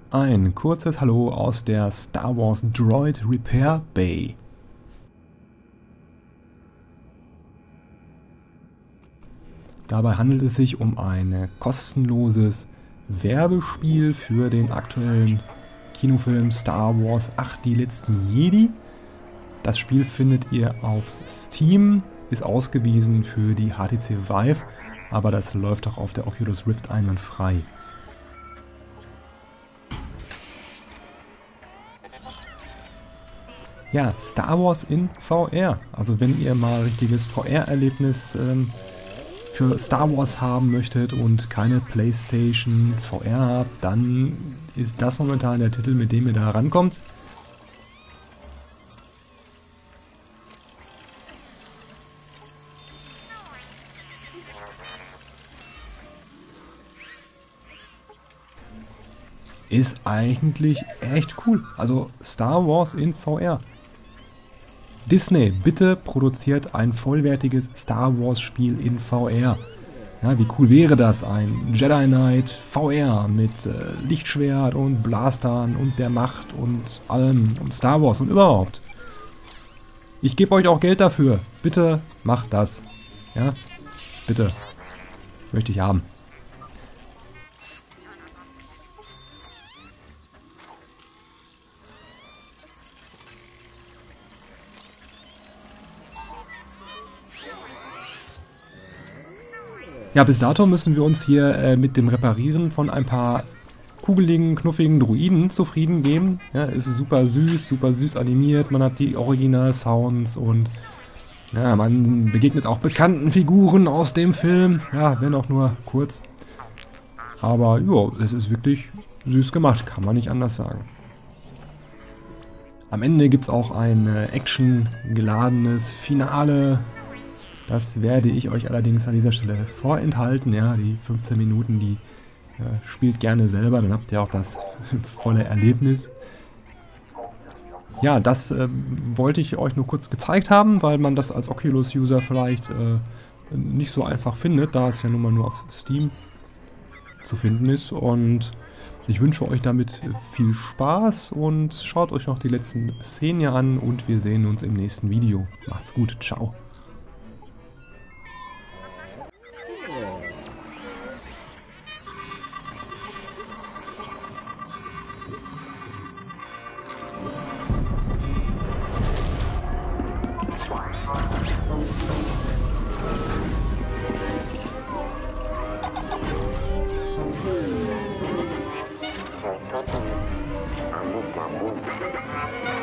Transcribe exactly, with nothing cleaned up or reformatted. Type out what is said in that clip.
Ein kurzes Hallo aus der Star Wars Droid Repair Bay. Dabei handelt es sich um ein kostenloses Werbespiel für den aktuellen Kinofilm Star Wars acht, die letzten Jedi. Das Spiel findet ihr auf Steam, ist ausgewiesen für die H T C Vive, aber das läuft auch auf der Oculus Rift einwandfrei. Ja, Star Wars in V R. Also wenn ihr mal ein richtiges V R-Erlebnis ähm, für Star Wars haben möchtet und keine PlayStation V R habt, dann ist das momentan der Titel, mit dem ihr da rankommt. Ist eigentlich echt cool. Also Star Wars in V R. Disney, bitte produziert ein vollwertiges Star Wars Spiel in V R. Ja, wie cool wäre das? Ein Jedi Knight V R mit äh, Lichtschwert und Blastern und der Macht und allem und Star Wars und überhaupt. Ich gebe euch auch Geld dafür. Bitte macht das. Ja, bitte. Möchte ich haben. Ja, bis dato müssen wir uns hier äh, mit dem Reparieren von ein paar kugeligen, knuffigen Druiden zufrieden geben. Ja, ist super süß, super süß animiert, man hat die Original-Sounds und ja, man begegnet auch bekannten Figuren aus dem Film. Ja, wenn auch nur kurz. Aber ja, es ist wirklich süß gemacht, kann man nicht anders sagen. Am Ende gibt es auch ein äh, actiongeladenes Finale. Das werde ich euch allerdings an dieser Stelle vorenthalten. Ja, die fünfzehn Minuten, die ja, spielt gerne selber, dann habt ihr auch das volle Erlebnis. Ja, das äh, wollte ich euch nur kurz gezeigt haben, weil man das als Oculus-User vielleicht äh, nicht so einfach findet, da es ja nun mal nur auf Steam zu finden ist. Und ich wünsche euch damit viel Spaß und schaut euch noch die letzten Szenen hier an und wir sehen uns im nächsten Video. Macht's gut, ciao. Thank you.